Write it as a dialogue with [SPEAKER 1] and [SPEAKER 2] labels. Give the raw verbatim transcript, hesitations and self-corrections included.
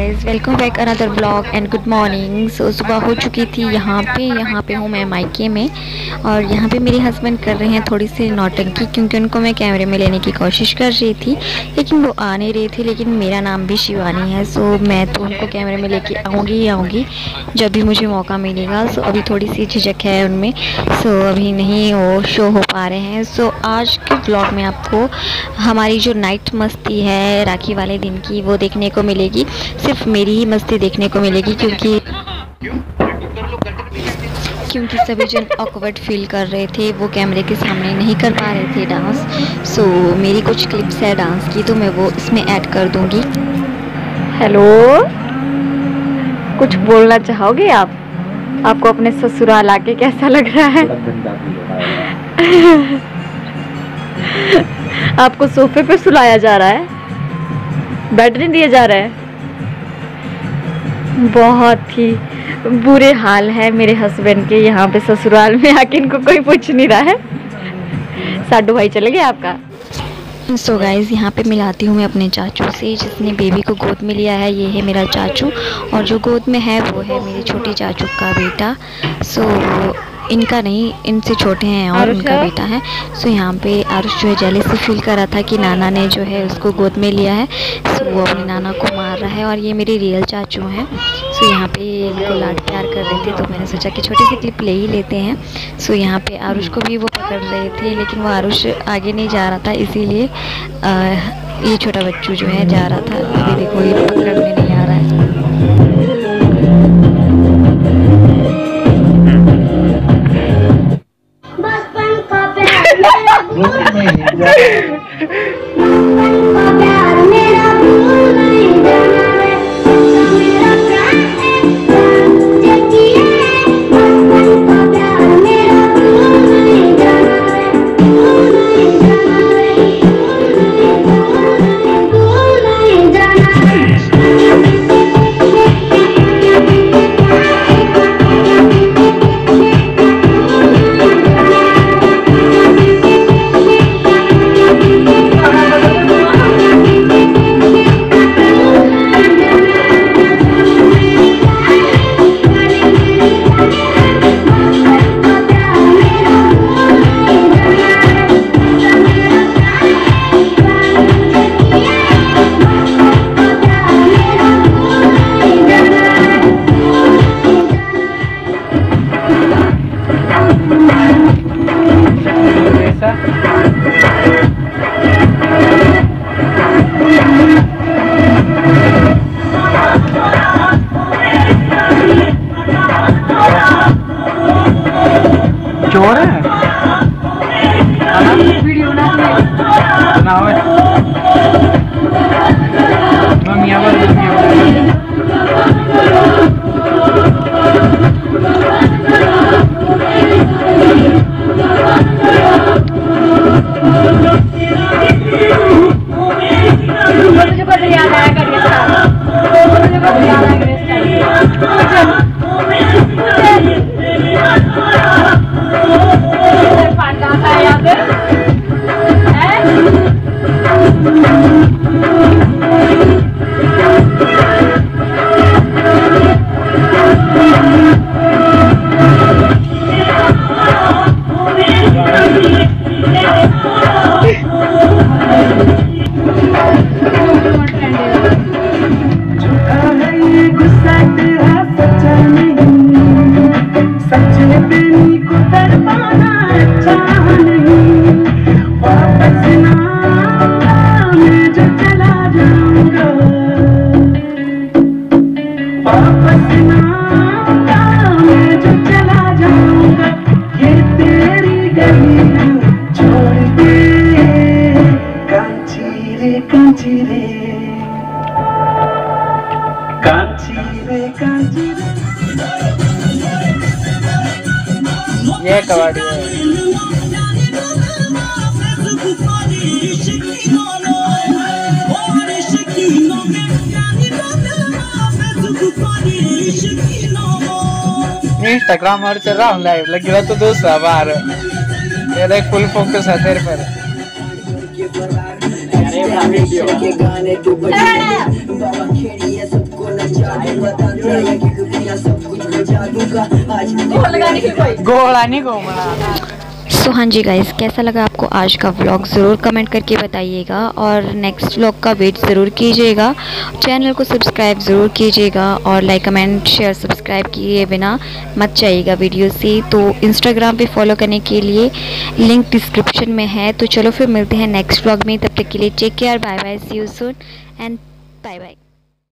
[SPEAKER 1] Guys, welcome back another blog and good morning. So सुबह हो चुकी थी यहाँ पे यहाँ पे हूँ मैं मायके में, और यहाँ पे मेरे हस्बैंड कर रहे हैं थोड़ी सी नौटंकी, क्योंकि उनको मैं कैमरे में लेने की कोशिश कर रही थी लेकिन वो आ नहीं रही थी। लेकिन मेरा नाम भी शिवानी है, सो मैं तो उनको कैमरे में लेके आऊँगी ही आऊँगी जब भी मुझे मौका मिलेगा। सो अभी थोड़ी सी झिझक है उनमें, सो अभी नहीं वो शो हो पा रहे हैं। सो आज के ब्लॉग में आपको हमारी जो नाइट मस्ती है राखी वाले दिन की वो देखने को मिलेगी। सिर्फ मेरी ही मस्ती देखने को मिलेगी, क्योंकि क्योंकि सभी जन ऑकवर्ड फील कर रहे थे, वो कैमरे के सामने नहीं कर पा रहे थे डांस। सो मेरी कुछ क्लिप्स है डांस की, तो मैं वो इसमें ऐड कर दूंगी। हेलो, कुछ बोलना चाहोगे आप? आपको अपने ससुराल आके कैसा लग रहा है? आपको सोफे पे सुलाया जा रहा है, बेड नहीं दिया जा रहा है। बहुत ही बुरे हाल है मेरे हस्बैंड के यहाँ पे ससुराल में आके, इनको कोई पूछ नहीं रहा है। साडू भाई चले गए आपका। सो so गाइज़, यहाँ पे मिलाती हूँ मैं अपने चाचू से, जिसने बेबी को गोद में लिया है। ये है मेरा चाचू, और जो गोद में है वो है मेरे छोटे चाचू का बेटा। सो so, इनका नहीं, इनसे छोटे हैं और उनका बेटा है। सो यहाँ पे आरुष जो है जेलस से फील कर रहा था कि नाना ने जो है उसको गोद में लिया है। सो वो अपने नाना को मार रहा है, और ये मेरे रियल चाचू हैं। सो यहाँ पे इनको लाड प्यार कर रहे थे, तो मैंने सोचा कि छोटी सी क्लिप ले ही लेते हैं। सो यहाँ पे आरुष को भी वो पकड़ रहे थे, लेकिन वो आरुष आगे नहीं जा रहा था, इसीलिए ये छोटा बच्चू जो है जा रहा था। बेबी को ये पकड़ने नहीं आ रहा है।
[SPEAKER 2] चोर है वीडियो बना मम्मिया मुझे बस याद आया करिए मुझे बस याद आया ये कबाड़ी है। इंस्टाग्राम और चल रहा हूँ लाइव, लगी रहा तो दूसरा बार मेरा फुल फोकस है तेरे पर। गोला नहीं घूमना।
[SPEAKER 1] सो हाँ जी गाइस, कैसा लगा आपको आज का व्लॉग ज़रूर कमेंट करके बताइएगा और नेक्स्ट व्लॉग का वेट ज़रूर कीजिएगा। चैनल को सब्सक्राइब ज़रूर कीजिएगा और लाइक कमेंट शेयर सब्सक्राइब किए बिना मत जाइएगा वीडियो से। तो इंस्टाग्राम पे फॉलो करने के लिए लिंक डिस्क्रिप्शन में है। तो चलो फिर मिलते हैं नेक्स्ट व्लॉग में, तब तक के लिए take care, bye bye, see you soon and bye bye.